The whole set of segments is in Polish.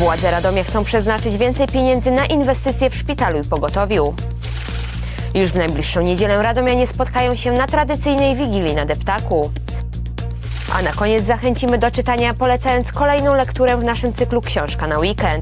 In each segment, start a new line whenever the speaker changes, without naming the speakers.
Władze Radomia chcą przeznaczyć więcej pieniędzy na inwestycje w szpitalu i pogotowiu. Już w najbliższą niedzielę radomianie spotkają się na tradycyjnej Wigilii na Deptaku. A na koniec zachęcimy do czytania, polecając kolejną lekturę w naszym cyklu Książka na weekend.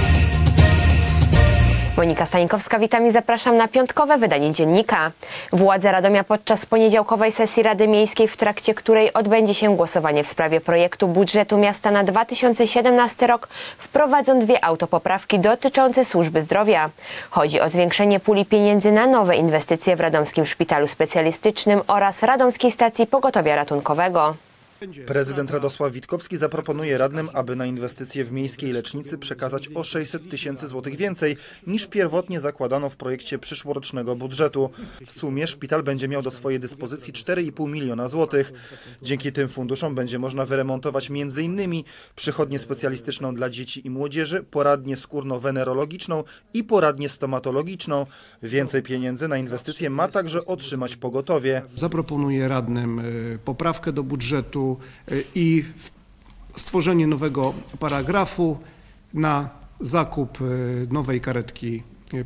Monika Stanikowska, witam i zapraszam na piątkowe wydanie Dziennika. Władze Radomia podczas poniedziałkowej sesji Rady Miejskiej, w trakcie której odbędzie się głosowanie w sprawie projektu budżetu miasta na 2017 rok, wprowadzą dwie autopoprawki dotyczące służby zdrowia. Chodzi o zwiększenie puli pieniędzy na nowe inwestycje w Radomskim Szpitalu Specjalistycznym oraz Radomskiej Stacji Pogotowia Ratunkowego.
Prezydent Radosław Witkowski zaproponuje radnym, aby na inwestycje w miejskiej lecznicy przekazać o 600 000 złotych więcej niż pierwotnie zakładano w projekcie przyszłorocznego budżetu. W sumie szpital będzie miał do swojej dyspozycji 4,5 miliona złotych. Dzięki tym funduszom będzie można wyremontować m.in. przychodnię specjalistyczną dla dzieci i młodzieży, poradnię skórno-wenerologiczną i poradnię stomatologiczną. Więcej pieniędzy na inwestycje ma także otrzymać pogotowie.
Zaproponuję radnym poprawkę do budżetu i stworzenie nowego paragrafu na zakup nowej karetki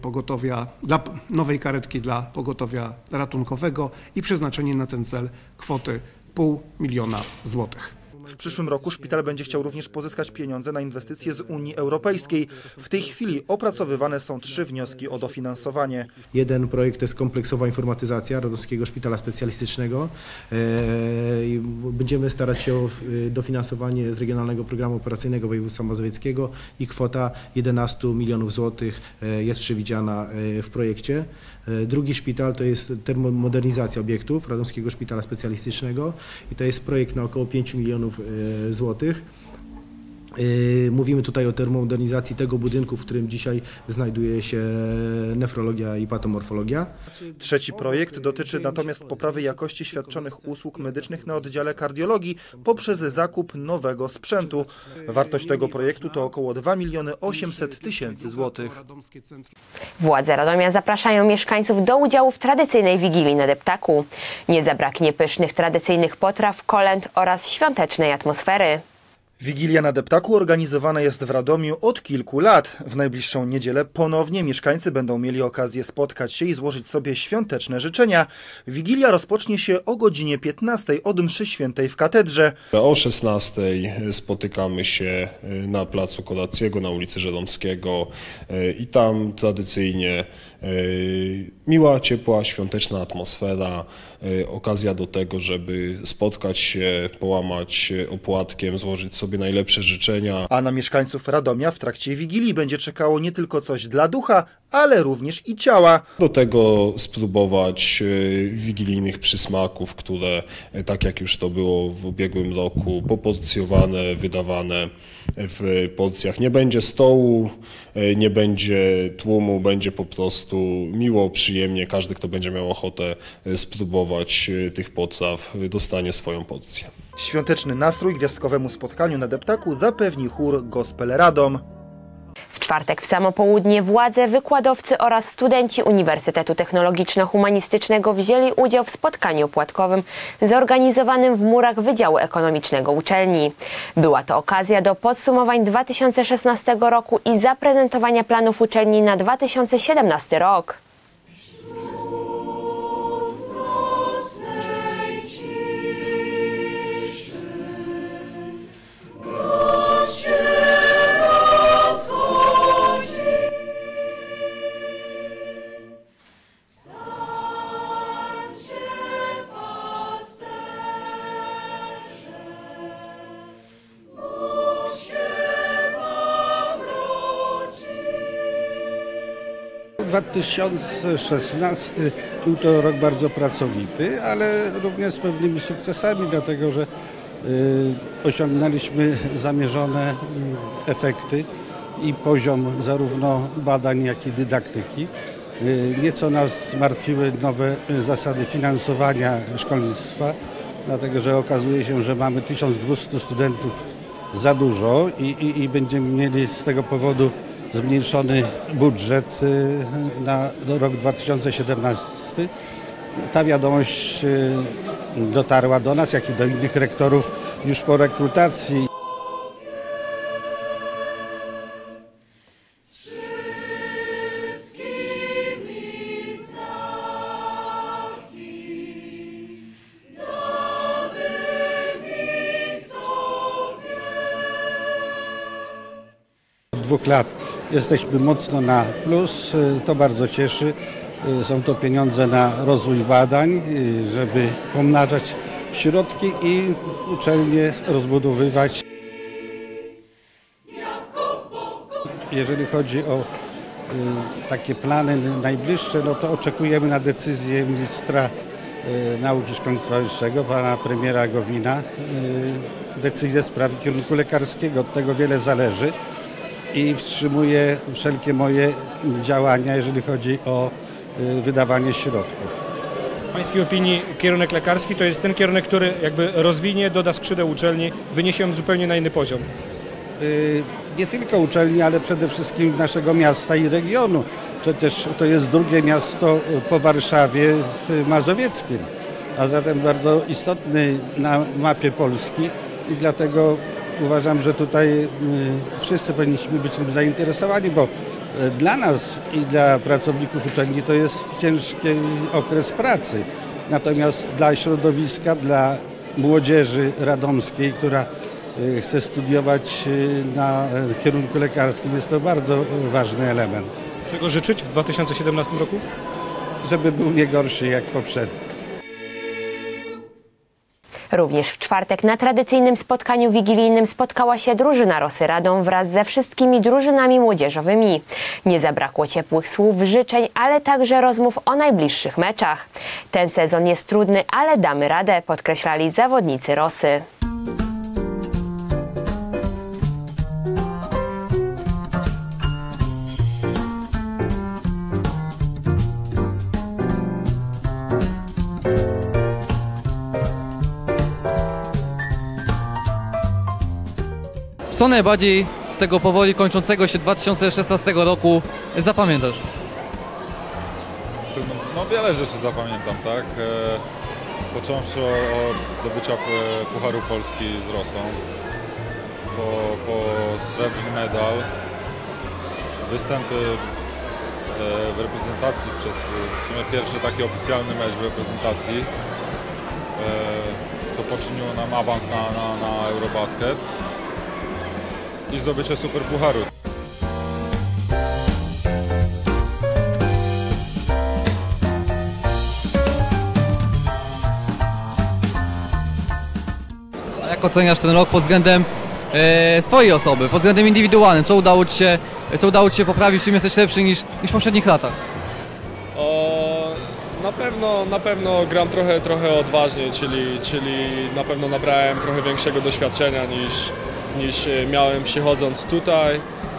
dla pogotowia ratunkowego i przeznaczenie na ten cel kwoty 0,5 miliona złotych.
W przyszłym roku szpital będzie chciał również pozyskać pieniądze na inwestycje z Unii Europejskiej. W tej chwili opracowywane są 3 wnioski o dofinansowanie.
Jeden projekt to jest kompleksowa informatyzacja Radomskiego Szpitala Specjalistycznego. Będziemy starać się o dofinansowanie z Regionalnego Programu Operacyjnego Województwa Mazowieckiego i kwota 11 milionów złotych jest przewidziana w projekcie. Drugi szpital to jest termomodernizacja obiektów Radomskiego Szpitala Specjalistycznego i to jest projekt na około 5 milionów złotych. Mówimy tutaj o termomodernizacji tego budynku, w którym dzisiaj znajduje się nefrologia i patomorfologia.
Trzeci projekt dotyczy natomiast poprawy jakości świadczonych usług medycznych na oddziale kardiologii poprzez zakup nowego sprzętu. Wartość tego projektu to około 2 800 000 złotych.
Władze Radomia zapraszają mieszkańców do udziału w tradycyjnej Wigilii na Deptaku. Nie zabraknie pysznych tradycyjnych potraw, kolęd oraz świątecznej atmosfery.
Wigilia na Deptaku organizowana jest w Radomiu od kilku lat. W najbliższą niedzielę ponownie mieszkańcy będą mieli okazję spotkać się i złożyć sobie świąteczne życzenia. Wigilia rozpocznie się o godzinie 15 od mszy świętej w katedrze.
O 16 spotykamy się na placu Kolackiego, na ulicy Żeromskiego i tam tradycyjnie miła, ciepła, świąteczna atmosfera, okazja do tego, żeby spotkać się, połamać opłatkiem, złożyć sobie najlepsze życzenia.
A na mieszkańców Radomia w trakcie Wigilii będzie czekało nie tylko coś dla ducha, ale również i ciała.
Do tego spróbować wigilijnych przysmaków, które, tak jak już to było w ubiegłym roku, poporcjowane, wydawane w porcjach. Nie będzie stołu, nie będzie tłumu, będzie po prostu miło, przyjemnie. Każdy, kto będzie miał ochotę spróbować tych potraw, dostanie swoją porcję.
Świąteczny nastrój gwiazdkowemu spotkaniu na Deptaku zapewni chór Gospel Radom.
W czwartek w samo południe władze, wykładowcy oraz studenci Uniwersytetu Technologiczno-Humanistycznego wzięli udział w spotkaniu opłatkowym zorganizowanym w murach Wydziału Ekonomicznego uczelni. Była to okazja do podsumowań 2016 roku i zaprezentowania planów uczelni na 2017 rok.
W 2016 był to rok bardzo pracowity, ale również z pewnymi sukcesami, dlatego że osiągnęliśmy zamierzone efekty i poziom zarówno badań, jak i dydaktyki. Nieco nas zmartwiły nowe zasady finansowania szkolnictwa, dlatego że okazuje się, że mamy 1200 studentów za dużo i będziemy mieli z tego powodu zmniejszony budżet na rok 2017. Ta wiadomość dotarła do nas, jak i do innych rektorów już po rekrutacji. 2 lat jesteśmy mocno na plus, to bardzo cieszy. Są to pieniądze na rozwój badań, żeby pomnażać środki i uczelnie rozbudowywać. Jeżeli chodzi o takie plany najbliższe, no to oczekujemy na decyzję ministra nauki i szkolnictwa wyższego, pana premiera Gowina, decyzję w sprawie kierunku lekarskiego. Od tego wiele zależy i wstrzymuję wszelkie moje działania, jeżeli chodzi o wydawanie środków.
W pańskiej opinii kierunek lekarski to jest ten kierunek, który jakby rozwinie, doda skrzydeł uczelni, wyniesie ją zupełnie na inny poziom.
Nie tylko uczelni, ale przede wszystkim naszego miasta i regionu. Przecież to jest drugie miasto po Warszawie w Mazowieckiem, a zatem bardzo istotny na mapie Polski i dlatego uważam, że tutaj wszyscy powinniśmy być tym zainteresowani, bo dla nas i dla pracowników uczelni to jest ciężki okres pracy. Natomiast dla środowiska, dla młodzieży radomskiej, która chce studiować na kierunku lekarskim, jest to bardzo ważny element.
Czego życzyć w 2017 roku?
Żeby był nie gorszy jak poprzedni.
Również w czwartek na tradycyjnym spotkaniu wigilijnym spotkała się drużyna Rosy Radom wraz ze wszystkimi drużynami młodzieżowymi. Nie zabrakło ciepłych słów, życzeń, ale także rozmów o najbliższych meczach. Ten sezon jest trudny, ale damy radę, podkreślali zawodnicy Rosy.
Co najbardziej z tego powoli kończącego się 2016 roku zapamiętasz?
No wiele rzeczy zapamiętam, tak? Począwszy od zdobycia Pucharu Polski z Rosą, po srebrny medal, występy w reprezentacji przez w sumie pierwszy taki oficjalny mecz w reprezentacji, co poczyniło nam awans na Eurobasket. I zdobycie Superpucharu.
A jak oceniasz ten rok pod względem swojej osoby, pod względem indywidualnym? Co udało Ci się poprawić, w czym jesteś lepszy niż w poprzednich latach?
Na pewno gram trochę odważniej, czyli na pewno nabrałem trochę większego doświadczenia niż miałem przychodząc tutaj.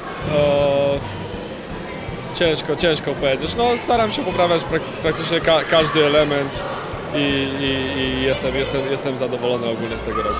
Ciężko powiedzieć. No, staram się poprawiać praktycznie każdy element i jestem zadowolony ogólnie z tego roku.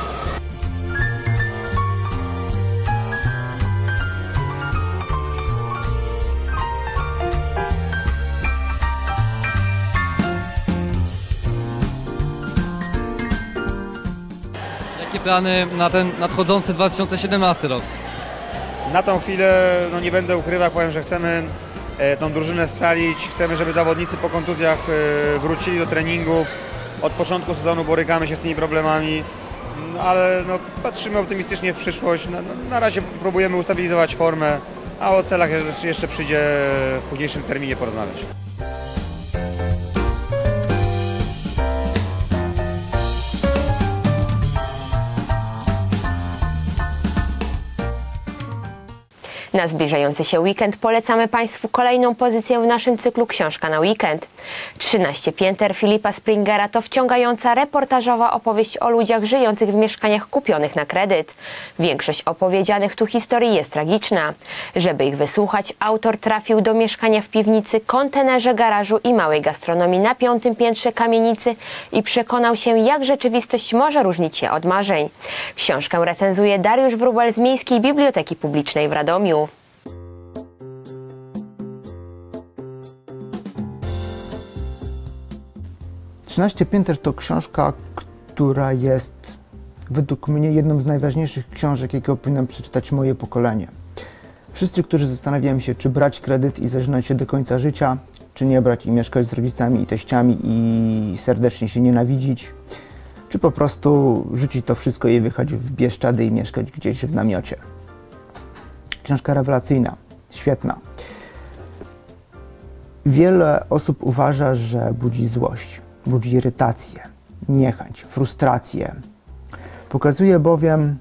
Jakie plany na ten nadchodzący 2017 rok?
Na tą chwilę nie będę ukrywał, powiem, że chcemy tą drużynę scalić, chcemy, żeby zawodnicy po kontuzjach wrócili do treningów. Od początku sezonu borykamy się z tymi problemami, ale patrzymy optymistycznie w przyszłość. Na razie próbujemy ustabilizować formę, a o celach jeszcze przyjdzie w późniejszym terminie porozmawiać.
Na zbliżający się weekend polecamy Państwu kolejną pozycję w naszym cyklu Książka na weekend. 13 pięter Filipa Springera to wciągająca reportażowa opowieść o ludziach żyjących w mieszkaniach kupionych na kredyt. Większość opowiedzianych tu historii jest tragiczna. Żeby ich wysłuchać, autor trafił do mieszkania w piwnicy, kontenerze, garażu i małej gastronomii na 5. piętrze kamienicy i przekonał się, jak rzeczywistość może różnić się od marzeń. Książkę recenzuje Dariusz Wróbel z Miejskiej Biblioteki Publicznej w Radomiu.
„13 pięter” to książka, która jest według mnie jedną z najważniejszych książek, jakie powinno przeczytać moje pokolenie. Wszyscy, którzy zastanawiają się, czy brać kredyt i zażynać się do końca życia, czy nie brać i mieszkać z rodzicami i teściami i serdecznie się nienawidzić, czy po prostu rzucić to wszystko i wyjechać w Bieszczady i mieszkać gdzieś w namiocie. Książka rewelacyjna, świetna. Wiele osób uważa, że budzi złość, budzi irytację, niechęć, frustrację. Pokazuje bowiem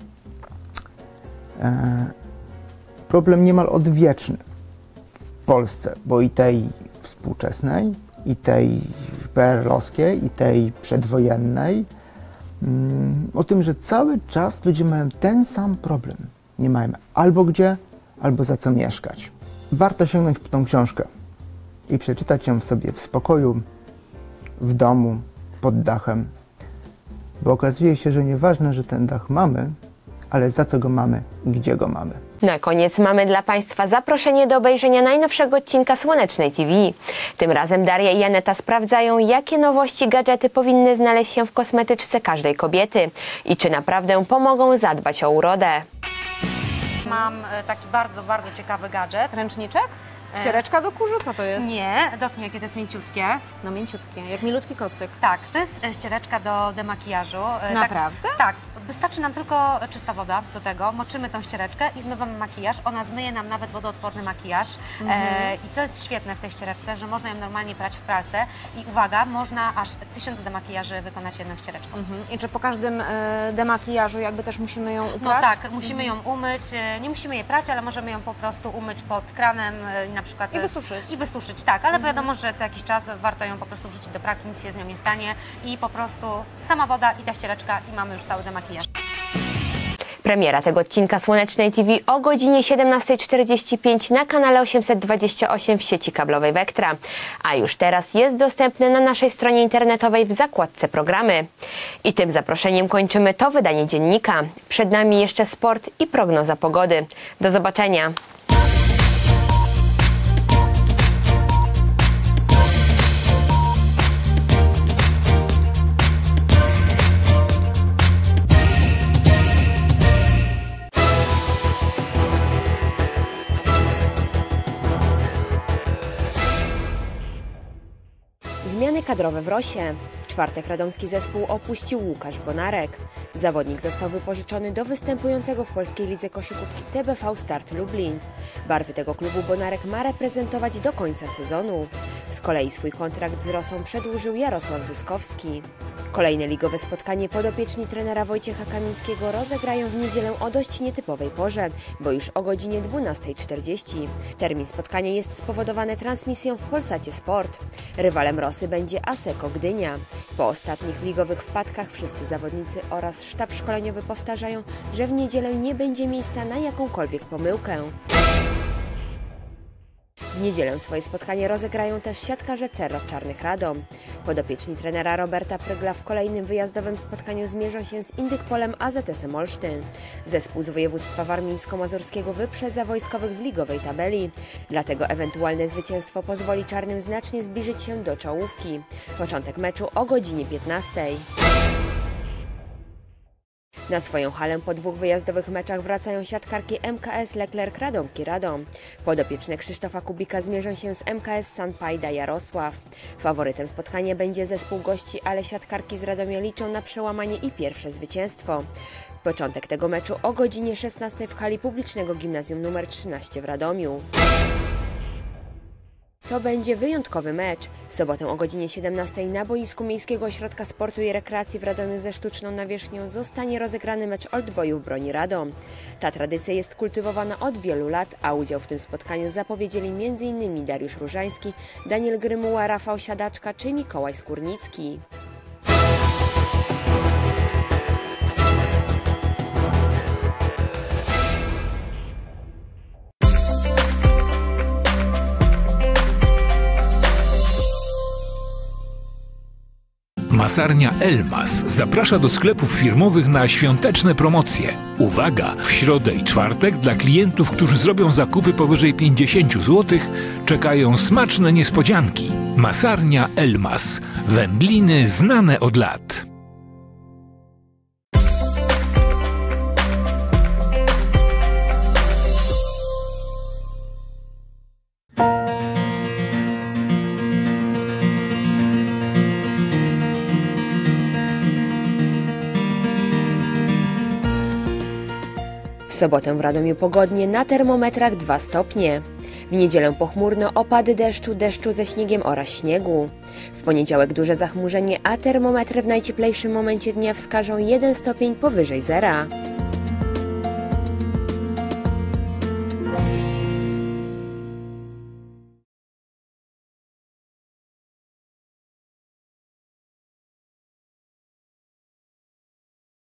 problem niemal odwieczny w Polsce, bo i tej współczesnej, i tej PRL-owskiej, i tej przedwojennej, o tym, że cały czas ludzie mają ten sam problem. Nie mają albo gdzie, albo za co mieszkać. Warto sięgnąć po tą książkę i przeczytać ją sobie w spokoju, w domu, pod dachem, bo okazuje się, że nieważne, że ten dach mamy, ale za co go mamy i gdzie go mamy.
Na koniec mamy dla Państwa zaproszenie do obejrzenia najnowszego odcinka Słonecznej TV. Tym razem Daria i Aneta sprawdzają, jakie nowości, gadżety powinny znaleźć się w kosmetyczce każdej kobiety i czy naprawdę pomogą zadbać o urodę.
Mam taki bardzo, bardzo ciekawy gadżet.
Ręczniczek? Ściereczka do kurzu? Co to jest?
Nie, dotknij, jakie to jest mięciutkie.
No mięciutkie, jak milutki kocyk.
Tak, to jest ściereczka do demakijażu.
Naprawdę?
Tak, wystarczy nam tylko czysta woda do tego, moczymy tą ściereczkę i zmywamy makijaż. Ona zmyje nam nawet wodoodporny makijaż. I co jest świetne w tej ściereczce, że można ją normalnie prać w pralce i uwaga, można aż 1000 demakijaży wykonać jedną ściereczką.
I czy po każdym demakijażu jakby też musimy ją uprać?
No tak, musimy ją umyć, nie musimy jej prać, ale możemy ją po prostu umyć pod kranem na przykład.
I wysuszyć.
I wysuszyć, tak, ale wiadomo, że co jakiś czas warto ją po prostu wrzucić do pralki, nic się z nią nie stanie i po prostu sama woda i ta ściereczka i mamy już cały demakijaż.
Premiera tego odcinka Słonecznej TV o godzinie 17:45 na kanale 828 w sieci kablowej Vectra. A już teraz jest dostępny na naszej stronie internetowej w zakładce programy. I tym zaproszeniem kończymy to wydanie dziennika. Przed nami jeszcze sport i prognoza pogody. Do zobaczenia. Zmiany kadrowe w Rosie. W czwartek radomski zespół opuścił Łukasz Bonarek. Zawodnik został wypożyczony do występującego w polskiej lidze koszykówki TBV Start Lublin. Barwy tego klubu Bonarek ma reprezentować do końca sezonu. Z kolei swój kontrakt z Rosą przedłużył Jarosław Zyskowski. Kolejne ligowe spotkanie podopieczni trenera Wojciecha Kamińskiego rozegrają w niedzielę o dość nietypowej porze, bo już o godzinie 12:40. Termin spotkania jest spowodowany transmisją w Polsacie Sport. Rywalem Rosy będzie Asseco Gdynia. Po ostatnich ligowych wpadkach wszyscy zawodnicy oraz sztab szkoleniowy powtarzają, że w niedzielę nie będzie miejsca na jakąkolwiek pomyłkę. W niedzielę swoje spotkanie rozegrają też siatkarze Cerro Czarnych Radom. Podopieczni trenera Roberta Prygla w kolejnym wyjazdowym spotkaniu zmierzą się z Indykpolem AZS-em Olsztyn. Zespół z województwa warmińsko-mazurskiego wyprzedza wojskowych w ligowej tabeli. Dlatego ewentualne zwycięstwo pozwoli czarnym znacznie zbliżyć się do czołówki. Początek meczu o godzinie 15:00. Na swoją halę po 2 wyjazdowych meczach wracają siatkarki MKS Leclerc Radomki Radom. Podopieczne Krzysztofa Kubika zmierzą się z MKS Sanpajda Jarosław. Faworytem spotkania będzie zespół gości, ale siatkarki z Radomia liczą na przełamanie i pierwsze zwycięstwo. Początek tego meczu o godzinie 16:00 w hali publicznego gimnazjum nr 13 w Radomiu. To będzie wyjątkowy mecz. W sobotę o godzinie 17:00 na boisku Miejskiego Ośrodka Sportu i Rekreacji w Radomiu ze sztuczną nawierzchnią zostanie rozegrany mecz Oldboyów Broni Radom. Ta tradycja jest kultywowana od wielu lat, a udział w tym spotkaniu zapowiedzieli m.in. Dariusz Różański, Daniel Grymuła, Rafał Siadaczka czy Mikołaj Skórnicki.
Masarnia Elmas zaprasza do sklepów firmowych na świąteczne promocje. Uwaga! W środę i czwartek dla klientów, którzy zrobią zakupy powyżej 50 zł, czekają smaczne niespodzianki. Masarnia Elmas. Wędliny znane od lat.
W sobotę w Radomiu pogodnie, na termometrach 2 stopnie. W niedzielę pochmurno, opady deszczu ze śniegiem oraz śniegu. W poniedziałek duże zachmurzenie, a termometry w najcieplejszym momencie dnia wskażą 1 stopień powyżej zera.